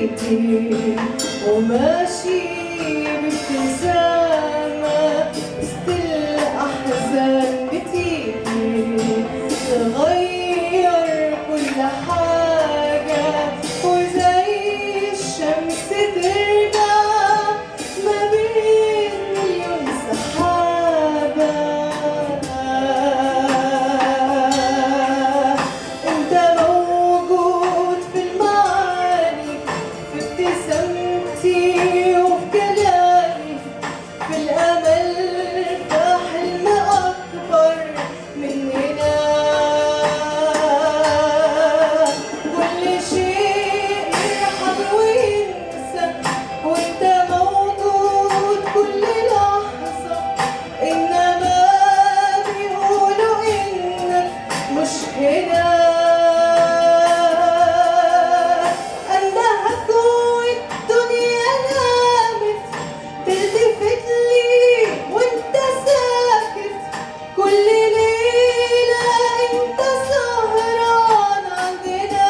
جيتي وماشي بابتسامة وسط الأحزان بتيجي تغير كل حاجة وزي الشمس ترجع ما بين مليون سحابة. انت موجود في المعاني في ابتسامتي وفي كلامي في الأمل في حلم أكبر مننا. كل شيء يرحل وينسى وانت موجود كل لحظة، إنما بيقولوا إنك مش هنا. أندهك والدنيا نامت تلتفت لي وانت ساكت، كل ليلة انت سهران عندنا.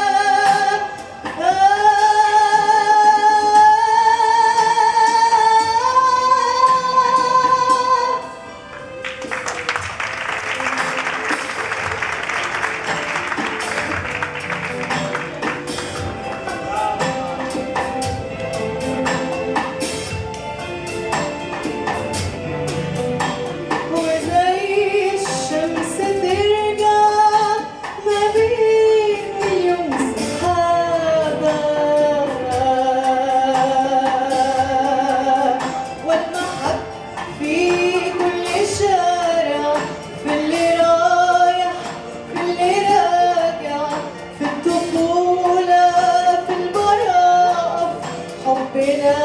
وزي الشمس ترجع ما بين مليون سحابة، والمحك في كل شارع، في اللي رايح في اللي راجع، في الطفولة في البراءة في حبنا.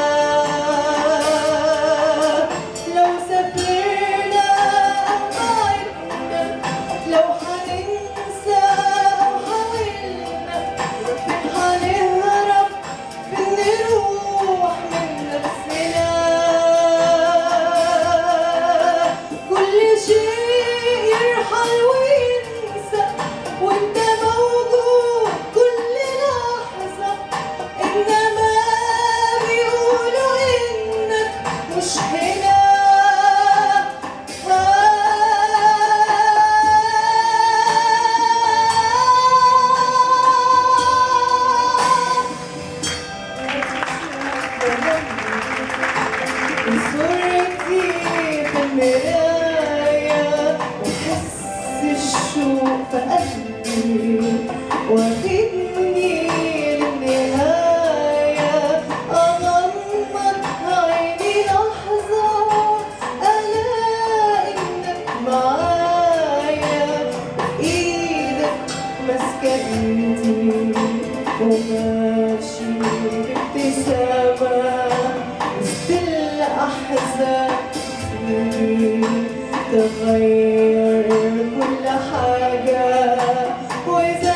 لو سافرنا أو بعدنا، لو هننسى أو حاولنا، فين هنهرب فين نروح من نفسنا. كل شيء يرحل وينسى وانت موجود كل لحظة، إنما بيقولوا إنك مش هنا. صورتي في المراية وأحس الشوق في قلبي واخدني للنهاية. أغمض عيني لحظة ألاقي إنك معايا، إيدك ماسكة إيدي وماشي بابتسامة وسط الأحزان تغير كل حاجة وإذا